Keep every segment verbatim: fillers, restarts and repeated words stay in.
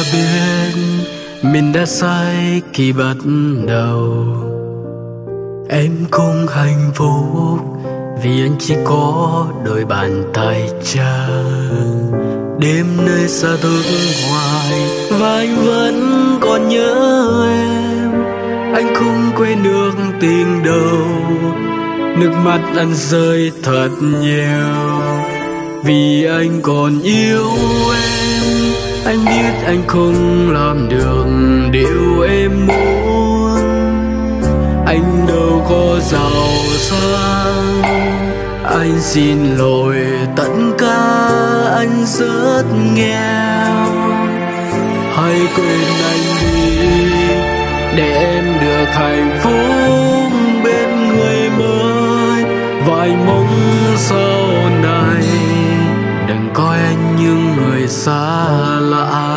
biết mình đã sai khi bắt đầu. Em không hạnh phúc vì anh chỉ có đôi bàn tay trắng. Đêm nơi xa thức hoài và anh vẫn còn nhớ em. Anh không quên được tình đầu, nước mắt anh rơi thật nhiều vì anh còn yêu em. Anh biết anh không làm được điều em muốn, anh đâu có giàu sang. Anh xin lỗi tất cả, anh rất nghèo. Hãy quên anh đi để em được hạnh phúc bên người mới. Và anh mong sau này đừng coi anh như người xa lạ.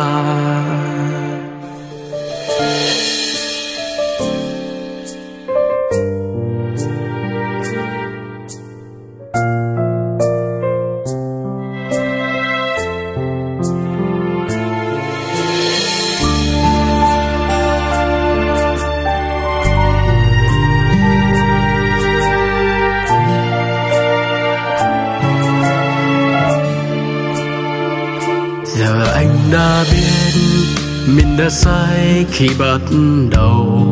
Giờ anh đã biết mình đã sai khi bắt đầu.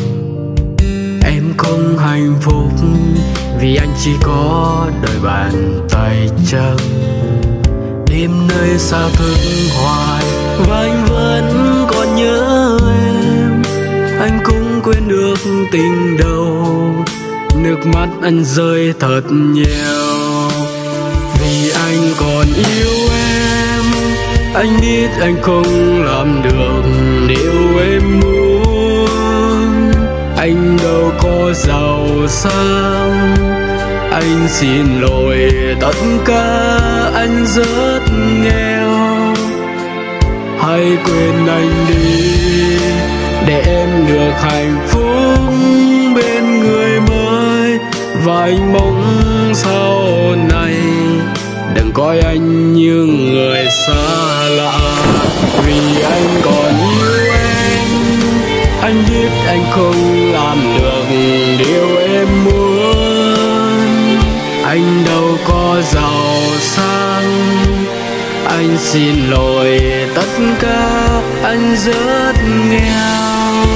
Em không hạnh phúc vì anh chỉ có đôi bàn tay trắng. Đêm nơi xa thức hoài và anh vẫn còn nhớ em. Anh không quên được tình đầu, nước mắt anh rơi thật nhiều vì anh còn yêu em. Anh biết anh không làm được điều em muốn, anh đâu có giàu sang. Anh xin lỗi tất cả, anh rất nghèo. Hãy quên anh đi để em được hạnh phúc bên người mới. Và anh mong sau này đừng coi anh như người xa lạ vì anh còn yêu em. Anh biết anh không làm được điều em muốn, anh đâu có giàu sang. Anh xin lỗi tất cả, anh rất nghèo.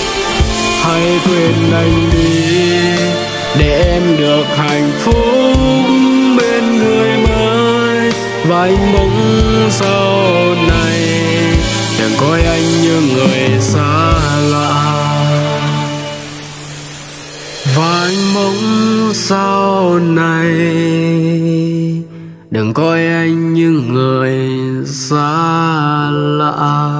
Hãy quên anh đi để em được hạnh phúc bên người mới. Và anh mong sau này đừng coi anh như người xa lạ. Và anh mong sau này đừng coi anh như người xa lạ.